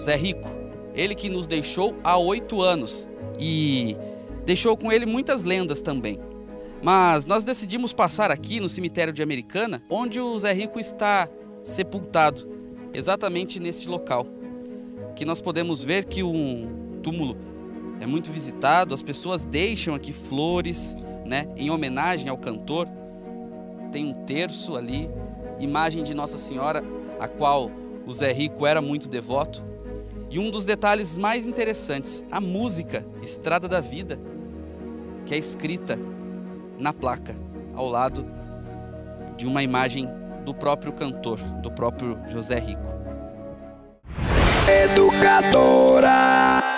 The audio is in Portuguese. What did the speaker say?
Zé Rico, ele que nos deixou há 8 anos e deixou com ele muitas lendas também. Mas nós decidimos passar aqui no cemitério de Americana, onde o Zé Rico está sepultado, exatamente neste local. Que nós podemos ver que um túmulo é muito visitado, as pessoas deixam aqui flores, né, em homenagem ao cantor. Tem um terço ali, imagem de Nossa Senhora, a qual o Zé Rico era muito devoto. E um dos detalhes mais interessantes, a música Estrada da Vida, que é escrita na placa, ao lado de uma imagem do próprio cantor, do próprio José Rico. Educadora.